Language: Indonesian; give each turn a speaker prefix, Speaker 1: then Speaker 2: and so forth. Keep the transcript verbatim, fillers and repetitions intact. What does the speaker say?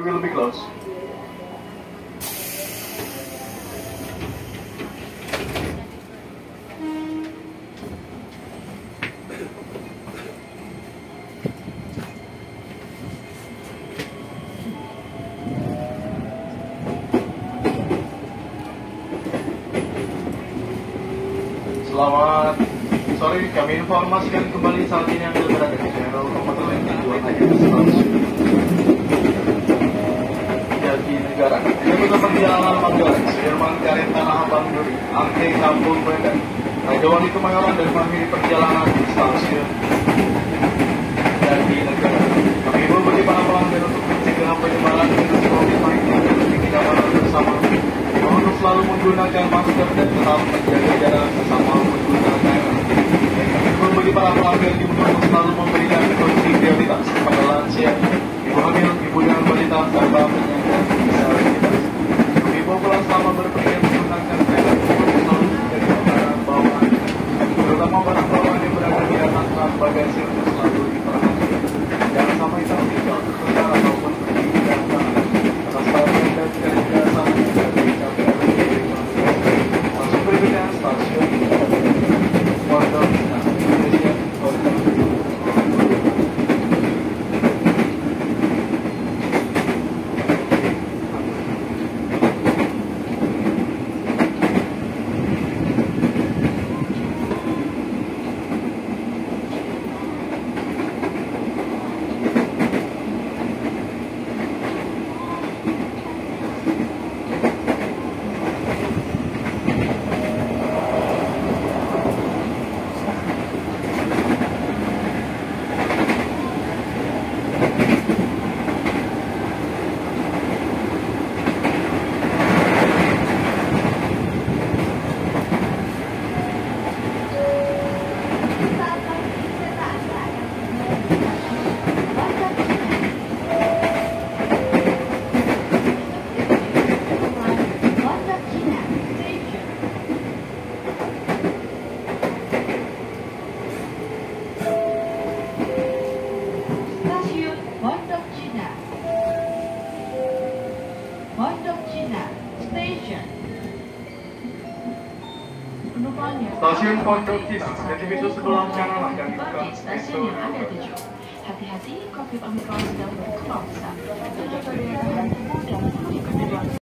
Speaker 1: will be closed. Selamat sore, kami informasikan kembali saat ini Anda berada di channel komuter lain tujuan hanya stasiun Jatinegara. Ini untuk perjalanan Manggarai, Sudirman, Karet, Tanah Abang, Duri, Angke, Kampung, Medan, Rajawangi, Kemayoran, dan mengakhiri perjalanan di stasiun Jatinegara. Kami berbagi para pelanggan untuk mencegah penyebaran virus covid sembilan belas dan memiliki keamanan bersama. Untuk selalu menggunakan masker dan tetap menjaga jarak sesama menggunakan. Bagi para pelanggan diminta selalu memberikan kondisi prioritas kepada lansia, ibu hamil, ibu dengan balita, serta penyandang disabilitas. Ibu pulang selama berpergian menggunakan kereta untuk selalu menjadi barang bawaan, terutama barang bawaan yang berada di atas rak bagasi untuk selalu diperhatikan. Jangan sampai tertinggal, tertukar ataupun pergi di dalam tanah. Atas stasiun dan kereta sama juga dicapai masuk berikutnya stasiun Pondok Indonesia. Stasiun Pondok Cina, jadi pintu sebelah kanan akan dibuka.
Speaker 2: Stasiun yang ada tujuh. Hati-hati, COVID Omicron sedang berkembang besar. Tujuh pada daerah tubuh dan